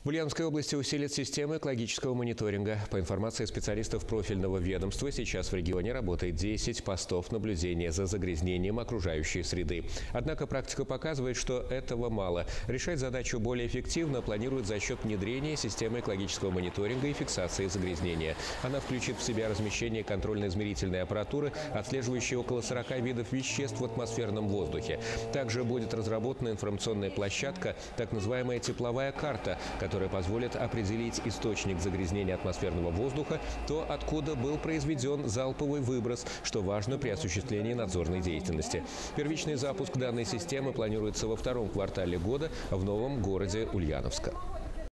В Ульяновской области усилят системы экологического мониторинга. По информации специалистов профильного ведомства, сейчас в регионе работает 10 постов наблюдения за загрязнением окружающей среды. Однако практика показывает, что этого мало. Решать задачу более эффективно планируют за счет внедрения системы экологического мониторинга и фиксации загрязнения. Она включит в себя размещение контрольно-измерительной аппаратуры, отслеживающей около 40 видов веществ в атмосферном воздухе. Также будет разработана информационная площадка, так называемая тепловая карта, которая позволит определить источник загрязнения атмосферного воздуха, то, откуда был произведен залповый выброс, что важно при осуществлении надзорной деятельности. Первичный запуск данной системы планируется во втором квартале года в новом городе Ульяновска.